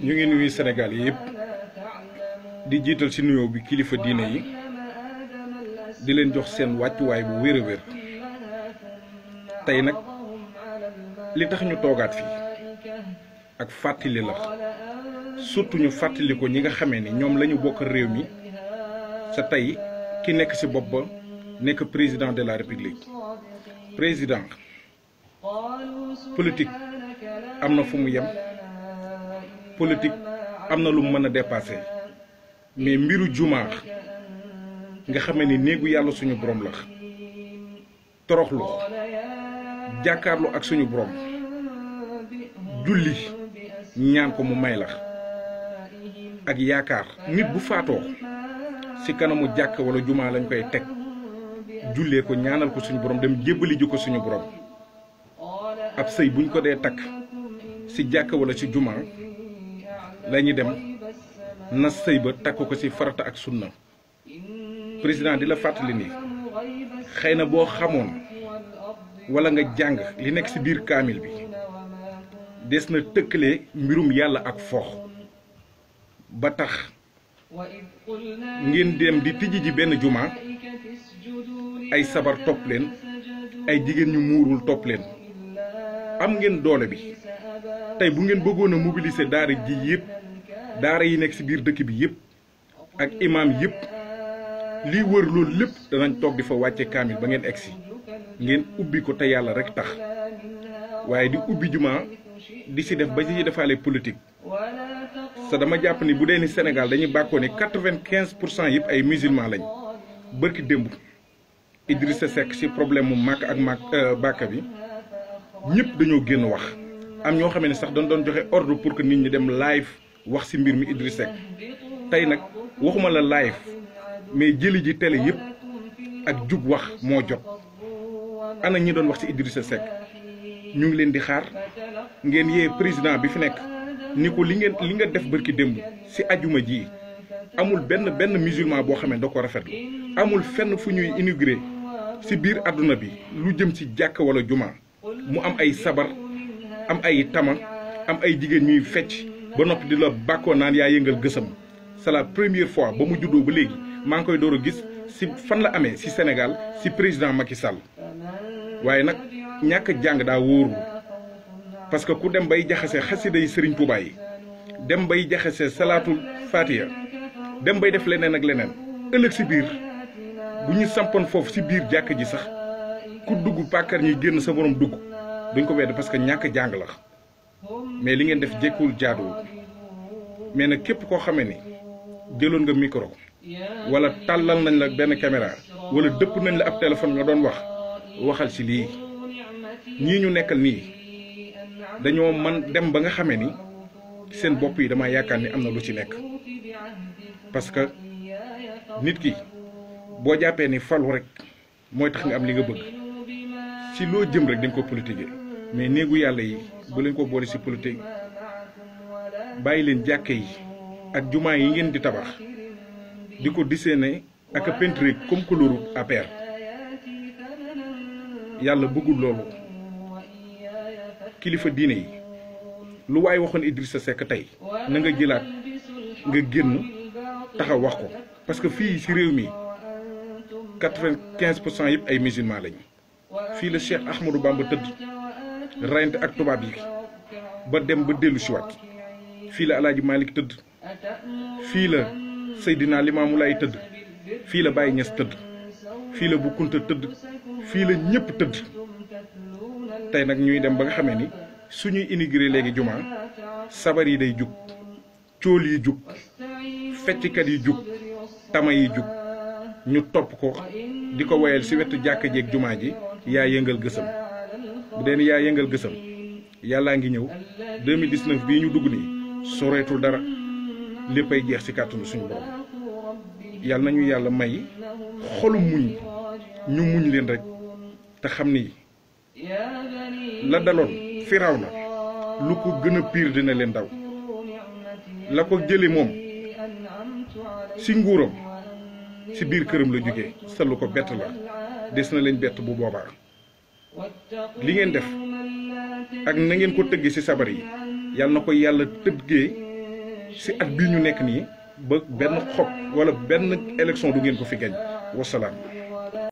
ñu ngi nuyu Sénégal yépp di jiital ci nuyoo bi kilifa diine yi di leen jox seen wàccuwaay bu wér a wér tey nag li tax ñu toogaat fii ak fàttali la surtout ñu fàttali ko ñi nga xamee ni ñoom la ñu bokk réew mi sa tey ki nekk ci bopp ba nekk président de la république président politique am na fu mu yem politique am na lu mu mën a dépasser mais mbiru jumaa nga xamee ni néegu yàlla suñu borom la toroxlu jàkkaarlu ak suñu borom julli ñaan ko mu may la ak yaakaar nit bu faatoo ci kanamu jàkk wala jumaa lañ koy teg jullee ko ñaanal ko suñu borom dem jébbali ji ko suñu borom ab sëy buñ ko dee takk ci jàkk wala ci jumaa lañuy dem na sëy ba takk ko ci farata ak sunna président di la fàttali ni xëy na boo xamoon wala nga jàng li nekk ci biir kaamil bi des na tëkkalee mbirum yàlla ak foox ba tax ngeen dem di tijji ji benn jumaa ay sabar topp leen ay jigéen ñu muurul topp leen am ngeen doole bi tey bu ngeen bëggoon a mobiliser daara ji yëpp daara yi nekk ci biir dëkk bi yëpp ak imaam yëpp lii wër loolu lépp danañ toog di fa wàcce kaamil ba ngeen egsi ngeen ubbi ko te yàlla rek tax waaye di ubbi jumaa di ci def ba ci defaale politique sa dama jàpp ni bu dee ni Sénégal dañuy bàkkoo ni 95% yëpp ay musulmans lañ bërki démb Idrissa Seck ci problème mu màkk ak bàkka bi ñëpp dañoo génn wax am ñoo xam ne sax dañ doon joxe ordre pour que nit ñi dem live wax ci mbir mi Idrissa Seck tey nag waxuma la live mais jëli ji télé yëpp ak jug wax moo jot ana ñi doon wax ci Idrissa Seck ñu ngi leen di xaar ngeen yee président bi fi nekk ni ko li nga def bërki démb ci ajuma ji amul benn musulman boo xam ne da ko rafetlu amul fenn fu ñuy inauguré ci biir àdduna bi lu jëm ci jàkk wala juma mu am ay sabar am ay tama am ay jigéen ñuy fecc ba noppi di la bàkkoo naan yaa yëngal gësam c'est la première fois ba mu juddoo ba léegi maa ngi koy door a gis ci fan la amee ci Sénégal ci président Macky Sall waaye nag ñàkk jàng daa wóorul parce que ku dem bay jaxase xasida yi Serigne Touba yi dem bay jaxase salaatul Fatiha dem bay def leneen ak leneen ëllëg ci biir bu ñu sampoon foofu ci biir jàkk ji sax ku dugg pàkkar ñuy génn sa borom dugg duñ ko wedd parce que ñàkk jàng la mais li ngeen def jékkul jaaduwul mais nag képp koo xamee ni jëloon nga micro wala tàllal nañ la benn caméra wala dëpp nañ la ab téléphone nga doon waxal ci lii ñii ñu nekkal nii dañoo man dem ba nga xamee ni seen bopp yi dama yaakaar ni am na lu ci nekk parce que nit ki boo jàppee ni falu rek mooy tax nga am li nga bëgg ci loo jëm rek dañ ko politiquer mais néegu yàlla yi bu leen ko boole ci politique bàyyi leen jàkke yi ak jumaa yi ngeen di tabax di ko dessiné ak a peinture comme couleur APR yàlla bëggul loolu kilifa diine yi lu waaye waxoon Idrissa Seck tey na nga jëlaat nga génn taxaw wax ko parce que fii ci réew mi 95% yëpp ay musulmans lañu fii la Cheikh Ahmadou Bamba tëdd rayante ak tubaab yi ba dem ba dellu si waat fii la Alaaji Malick tëdd fii la Seydina Limaamu Laay tëdd fii la Baye Niass tëdd fii la Bu Kunta tëdd fii la ñëpp tëdd tey nag ñuy dem ba nga xamee ni suñuy inauguré léegi jumaa sabar yi day jug cóol yi jug fecckat yi jug tama yi jug ñu topp ko di ko woyal ci wetu jàkka jeeg jumaa ji yaa yëngal gësam bu dee ni yaa yëngal gësam yàllaa ngi ñëw 2019 bii ñu dugg nii soreetul dara léppay jeex ci kàttanu suñu borom yàlla nañu yàlla may xolu muñ ñu muñ leen rek te xam ni la daloon Firawna lu ko gën a pire dina leen daw la ko jële moom ci nguuram ci biir këram la jógee sa lu ko bett la des na leen bett bu boobaa li ngeen def ak na ngeen ko tëggee ci sabar yi yàlla na ko yàlla tëggee si at bii ñu nekk nii ba benn xob wala benn élection du ngeen ko fi gañ wasalaam.